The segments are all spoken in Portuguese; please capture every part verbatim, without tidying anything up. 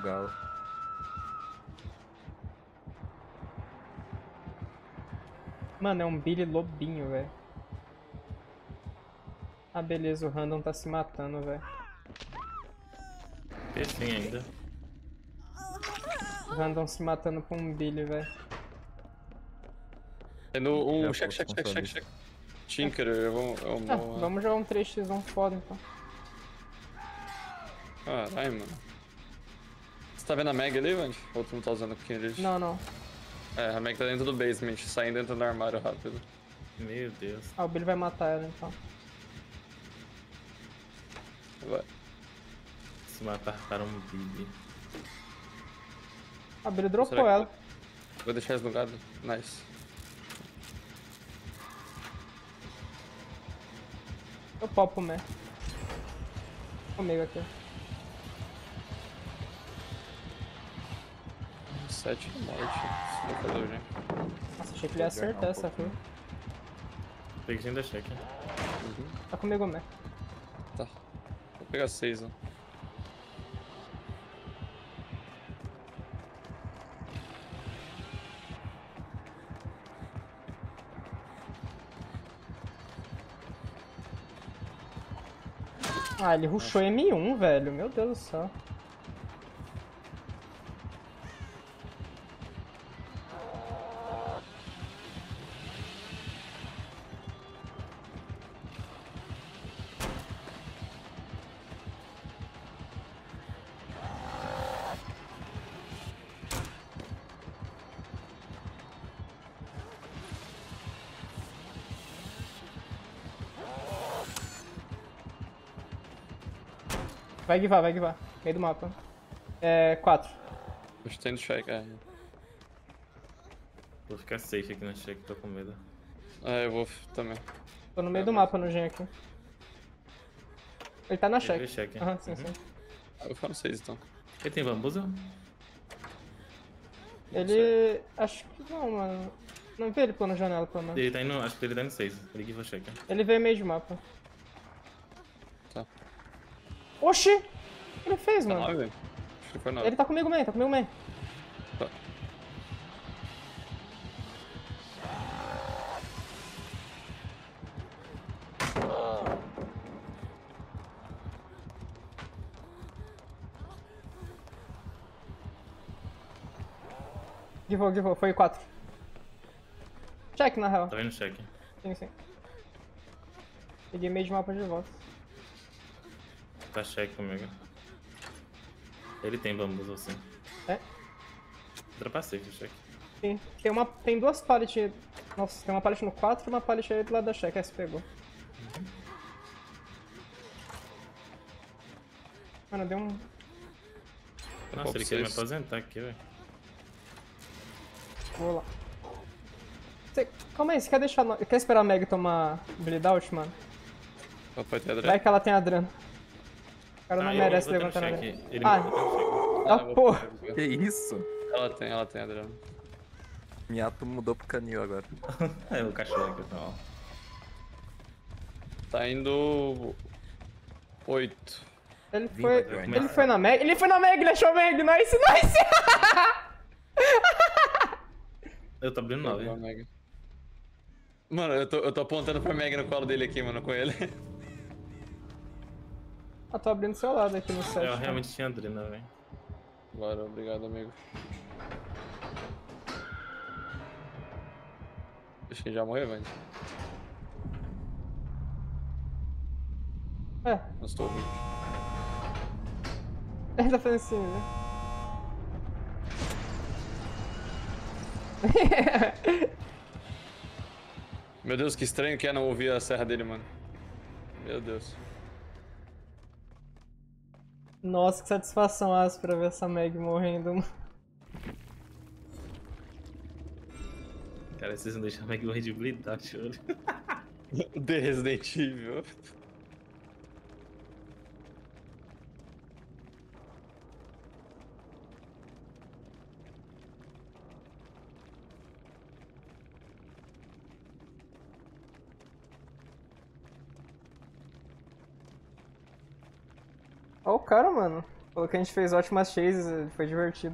galo. Mano, é um Billy lobinho, velho. Ah, beleza, o Random tá se matando, velho. Peixinho ainda. O Random se matando com um Billy, velho. Tendo um Já check, posso check, check, check, console. check. Tinker, eu vou. Eu Ah, vou... vamos jogar um três por um foda, então. Caralho, mano. Você tá vendo a Meg ali, Vand? Ou tu não tá usando o Kindred? Não, não. É, a Meg tá dentro do basement, saindo dentro do armário rápido. Meu Deus. Ah, o Billy vai matar ela, então. Vai. Se matar para um Billy. Ah, o Billy dropou Será que- ela. Vou deixar eles no gado. Nice. Eu popo, né? Comigo aqui. Sete morte. Se não for hoje, hein? Nossa, achei que ele ia acertar essa fio. Peixinho da check. Uhum. Tá comigo, né? Tá. Vou pegar seis, ó. Ah, ele rushou M um, velho. Meu Deus do céu. Vai guivar, vai guivar. Meio do mapa. É, quatro. Eu estou indo check, é. Vou ficar safe aqui na check, tô com medo. É, eu vou f- também. Tô no meio É, do mas- mapa no gen aqui. Ele tá na Ele check. veio check. Aham, sim, Uhum. sim. Ah, eu falo seis então. Ele tem bambuza? Ele... acho que não, mano. Não vi ele pela janela, pelo menos. Ele tá indo, acho que ele tá indo seis. Ele give a check. Ele veio meio de mapa. Tá. Oxi! O que ele fez, Tá mano? nove? Acho que foi nove. Ele tá comigo, man. Tá comigo, man. Tá. Givou, givou. Foi quatro. Check, na real. Tá vendo check? Sim, sim. Peguei meio de mapa de volta. Tá check comigo. Ele tem bambuza assim. É? Dropa safe, check. Sim. Tem, uma, tem duas pallets. Nossa, tem uma pallet no quatro e uma pallet aí do lado da check. Essa pegou. Mano, deu um... Nossa, ele quer me aposentar aqui, velho. Vou lá. Você... Calma aí, você quer deixar... No... Quer esperar a Meg tomar bleed out, mano? Papai tem Vai que ela tem adreno. O cara não Ah, eu merece vou ter um levantar nada. check. Ele Ah. me botou um check. Ah, eu vou porra. pegar. Que isso? Ela tem, ela tem, Adriano. Miato mudou pro canil agora. É o cachorro aqui, não. Tá indo. Oito. Ele Vim foi... pra Ele foi na Meg. Ele foi na Meg, ele achou a Meg. Nice, nice! Eu tô abrindo nove. Pegou a Meg. Mano, eu tô, eu tô apontando pra Meg no colo dele aqui, mano, com ele. Ah, tô abrindo seu lado aqui no set. Eu realmente tinha adrena, velho. Bora, obrigado, amigo. Acho que já morreu, velho. É, Não estou ouvindo. ele tá fazendo assim, né? Meu Deus, que estranho que é não ouvir a serra dele, mano. Meu Deus. Nossa, que satisfação áspera ver essa Meg morrendo. mano. Cara, vocês não deixam a Meg morrer de bleed, tá? Choro. The Resident Evil. Ó o cara, mano. Falou que a gente fez ótimas chases, foi divertido.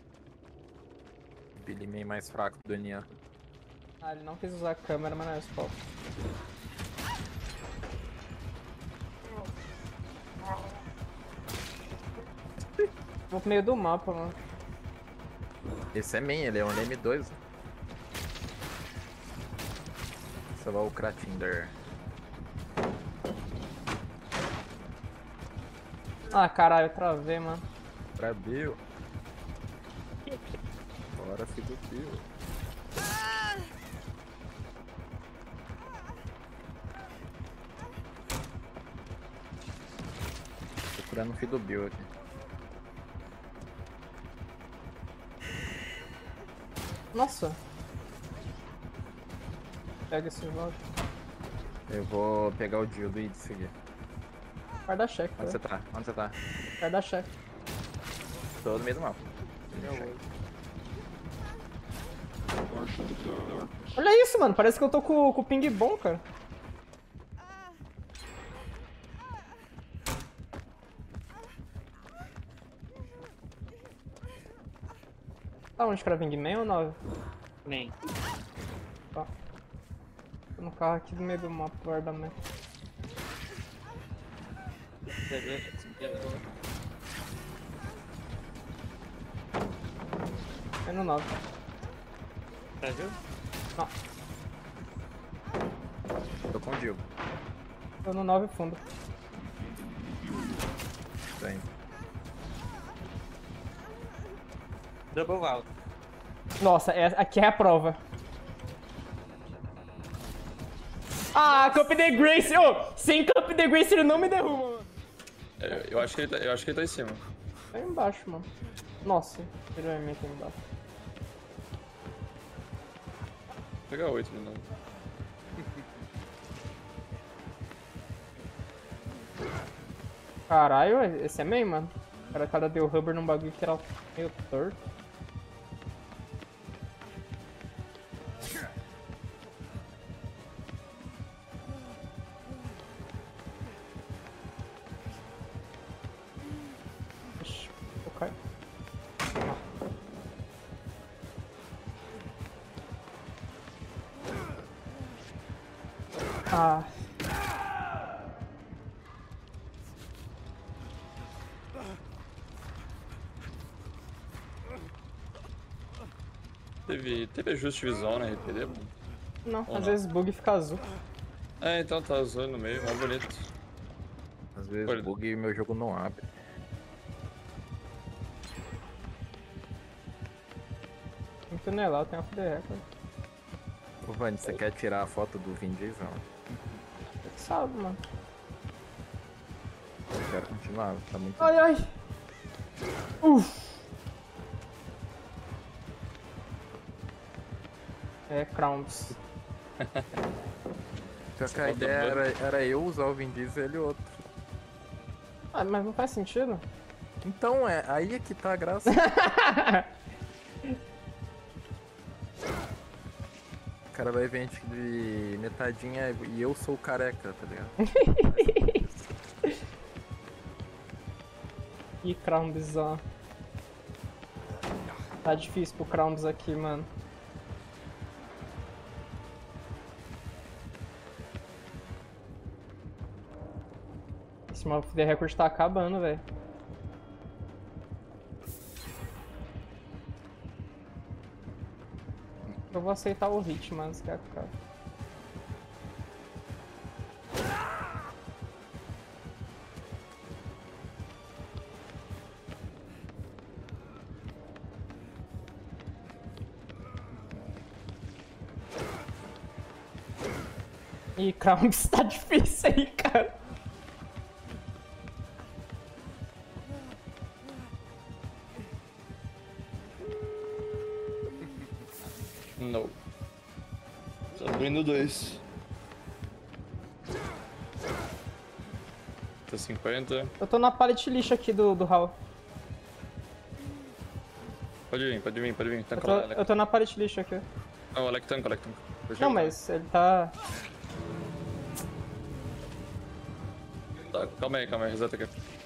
Billy meio mais fraco do N A. Ah, ele não quis usar a câmera, mas não é isso, Paulo. Vou pro meio do mapa, mano. Esse é main, ele é um M dois. Esse lá é o Kratinder. Ah, caralho, eu travei, mano. Brasil. Bora, filho do Bill. Procurando o filho do Bill aqui. Nossa. Pega esse jogo. Eu vou pegar o Dildo e seguir. Guarda cheque, Onde você tá? tá? Onde você tá? Guarda cheque. Tô no meio do mapa. Olha isso, mano. Parece que eu tô com, com o ping bom, cara. Tá onde, cara? Wingman ou nove? Nem. Tá. Tô no carro aqui do meio do mapa, guarda-meta. É no nove. Brasil? Não, Tô com o Dildo. tô no nove fundo. Tô indo. Double Val. Nossa, é, aqui é a prova. Ah, Cup the Grace! Ô, sem Cup the Grace ele não me derruba, mano. É, eu, acho que ele tá, eu acho que ele tá em cima. Tá aí embaixo, mano. Nossa, tirou a minha aqui embaixo. Vou pegar oito de novo. Caralho, esse é meio, mano. O cara, cara deu rubber num bagulho que era meio torto. Ixi, ok. Ah. Teve, teve ajuste visual na R P D, mano? Não, Ou às não? vezes bug fica azul. É, então tá azul no meio, mais bonito. Às vezes Olha. bug e meu jogo não abre. Tem que tunelar, eu tenho F D record. Ô, Vani, você quer tirar a foto do Vin Diesel? Você que sabe, mano. Eu quero continuar, tá muito... Ai, ai. Uf. É, Crowns. Só que a ideia era, era eu usar o Vin Diesel e ele outro. Ah, mas não faz sentido. Então, é aí é que tá a graça. O cara vai vir de metadinha e eu sou o careca, tá ligado? Ih, Crowns, ó. Tá difícil pro Crowns aqui, mano. Esse mapa de recorde tá acabando, velho. Eu vou aceitar o hit, mano, se quer ficar. Ih, Crowns, tá difícil aí, cara. Não. Só tô indo dois. Tá cinquenta. Eu tô na pallet lixo aqui do, do hall. Pode vir, pode vir, pode vir. Eu Tanca tô, lá, Alec. eu tô na pallet lixo aqui. Não, Alec tanca, Alec tanca. Eu chego Não, lá. mas ele tá... Tá, calma aí, calma aí, reseta aqui.